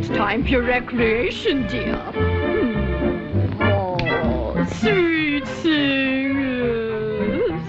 it's time for recreation, dear. Oh, sweet singers.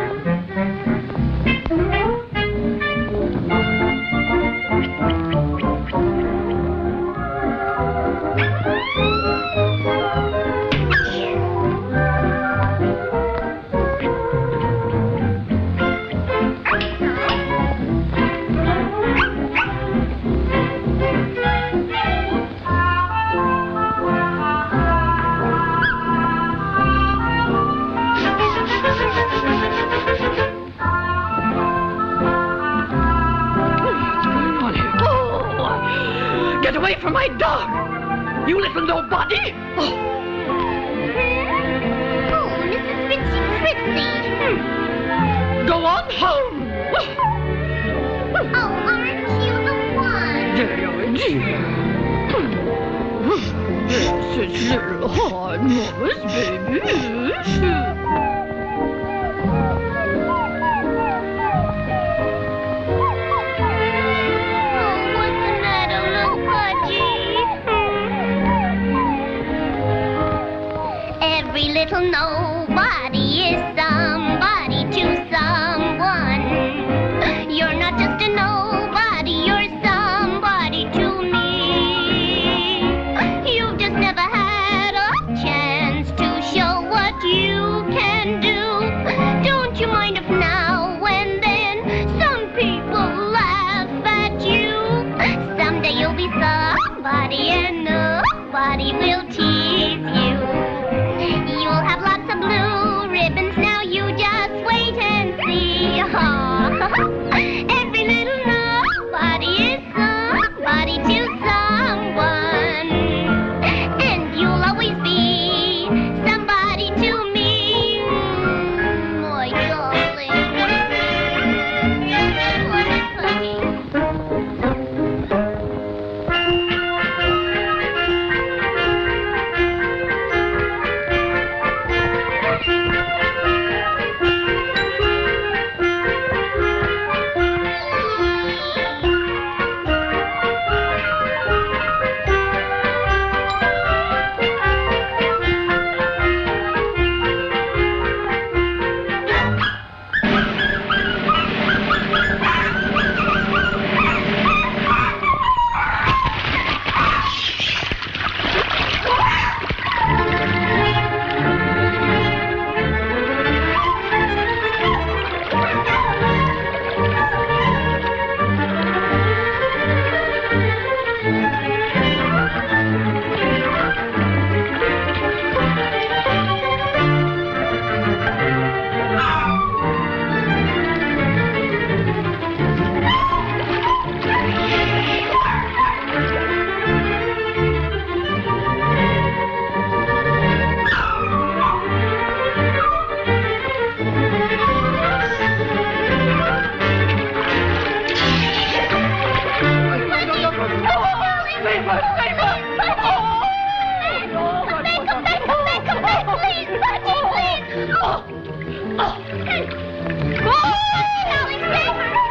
Get away from my dog! You little nobody! Oh, Mrs. Ritzy Fritzy. Go on home! Oh, aren't you the one? Dear. Yes, it's little hard, Mama's baby. Every little nobody is somebody to someone. You're not just a nobody, you're somebody to me. You've just never had a chance to show what you can do. Don't you mind if now and then some people laugh at you? Someday you'll be somebody and nobody will tease you. You'll have lots of blue ribbons, now you just wait and see. Every little nobody is somebody to someone. And you'll always be somebody to me, my darling. Please, Budgie, please. Oh.